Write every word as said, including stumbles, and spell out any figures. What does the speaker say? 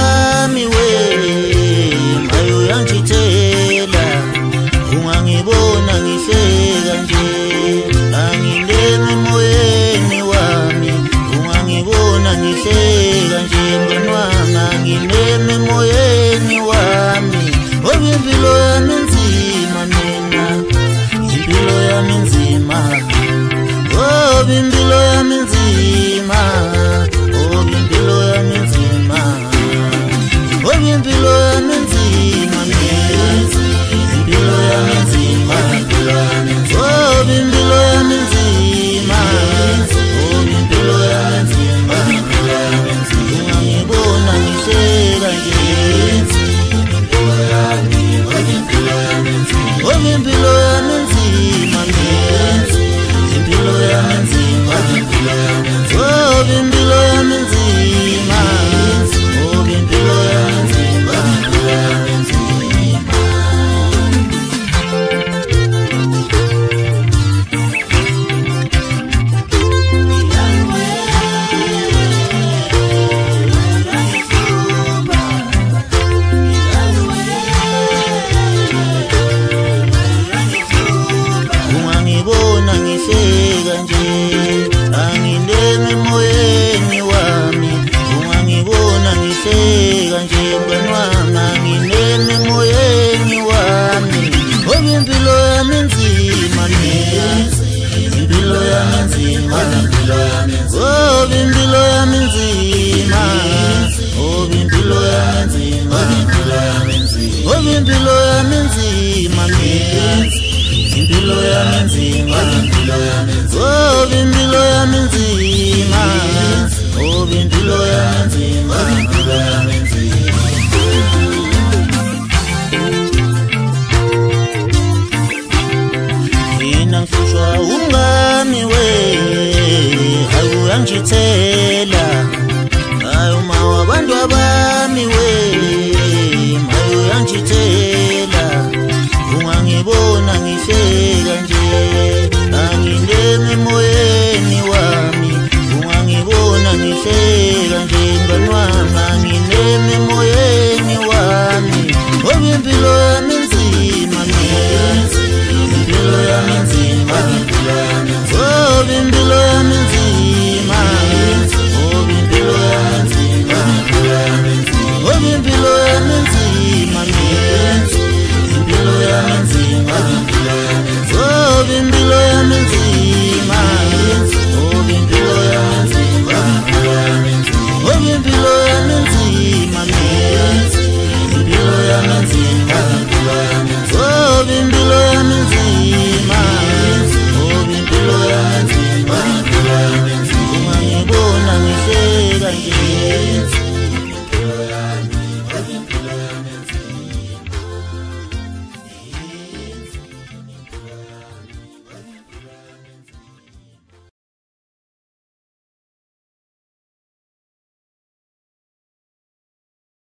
wami we mayo yangithela ungangibona ngihleka nje angindeme moyeni wami ungangibona ngihleka nje mngani angindeme moyeni wami ngoba impilo yami nzima mina impilo yami nzima ngoba impilo yami nzima ngoba impilo yami nzima ngoba impilo yami nzima impilo yami nzima ngoba impilo yami nzima ngoba impilo yami nzima ungangibona ngihleka nje impilo yami ngoba impilo yami nzima ngoba impilo yami nzima impilo yami nzima ngoba impilo yami nzima ngoba impilo yami nzima ungangibona ngihleka nje angindeme moyeni wami ungangibona ngihleka nje mngani wami angindeme moyeni wami ngoba impilo yami nzima impilo yami nzima ngoba impilo yami nzima ngoba impilo yami nzima ngoba impilo yami nzima impilo yami nzima ngoba impilo yami nzima ngoba impilo yami nzima mina ngihlushwa umngani we hayi uyangithela hayi uma wabantu abami we